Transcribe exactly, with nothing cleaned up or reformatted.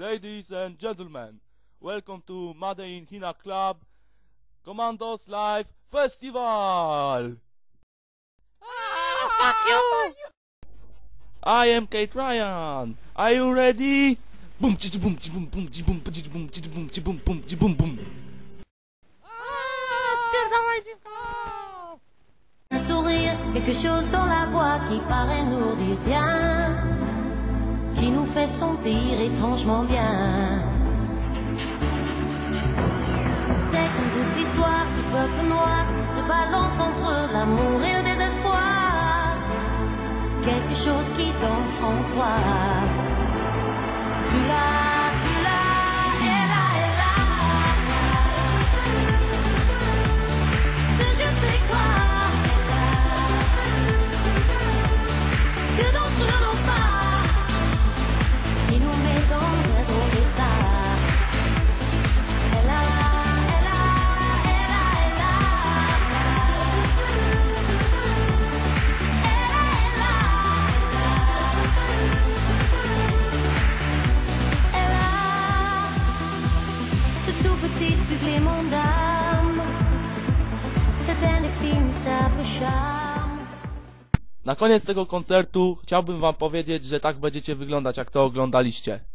Ladies and gentlemen, welcome to Made in China Club Commandos Live Festival! Ah, fuck you! I am Kate Ryan. Are you ready? Boom, chi boom, chi boom, boom, chi boom, chi boom, chi boom, chi boom, boom, chi boom, boom. Ah, spierdalaj dziwko! Un sourire, quelque chose dans la voix qui paraît nous dire bien, qui nous fait sentir étrangement bien. C'est comme toute l'histoire du peuple noir se balance entre l'amour et le désespoir. Quelque chose qui danse en toi. Tu l'as, tu l'as, et là, et là. Que je sais quoi. Que d'entre nos pas qui nous met dans le bon état. Elle a, elle a, elle a, elle a. Elle a, elle a. Elle a ce tout petit supplément d'âme. C'est un infinissable charme. Na koniec tego koncertu chciałbym wam powiedzieć, że tak będziecie wyglądać, jak to oglądaliście.